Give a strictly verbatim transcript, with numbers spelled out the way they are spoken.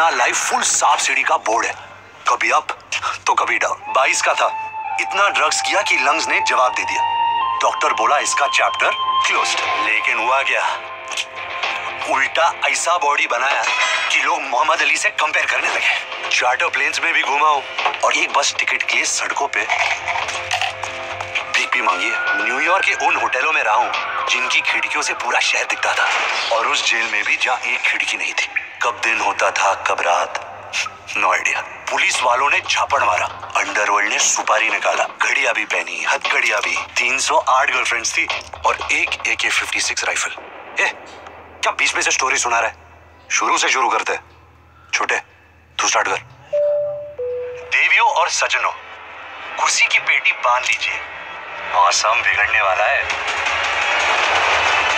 अपना life full सांप सीढ़ी का बोर्ड है, कभी अप तो कभी डाउन। बाईस का था, इतना ड्रग्स किया कि लंग्स ने जवाब दे दिया। डॉक्टर बोला इसका चैप्टर क्लोज्ड। लेकिन हुआ क्या, उल्टा ऐसा बॉडी बनाया कि लोग मोहम्मद अली से कंपेयर करने लगे। चार्टर प्लेन्स में भी घूमा हूं और एक बस टिकट के लिए सड़कों पे भीख भी मांगी है। न्यूयॉर्क के उन होटलों में रहा हूं जिनकी खिड़कियों से पूरा शहर दिखता था, और उस जेल में भी जहां एक खिड़की नहीं थी। कब दिन होता था कब रात, नो आइडिया। पुलिस वालों ने झापड़ मारा, अंडरवर्ल्ड ने सुपारी निकाला, घड़ियां भी पहनी, हथकड़ियां भी। तीन सौ आठ गर्लफ्रेंड्स थी और एक ए के फिफ्टी सिक्स राइफल। ए, क्या बीच में से स्टोरी सुना रहा है? शुरू से शुरू करते हैं। छोटे, तू स्टार्ट कर। देवियों और सज्जनों, कुर्सी की पेटी बांध लीजिए, मौसम बिगड़ने वाला है।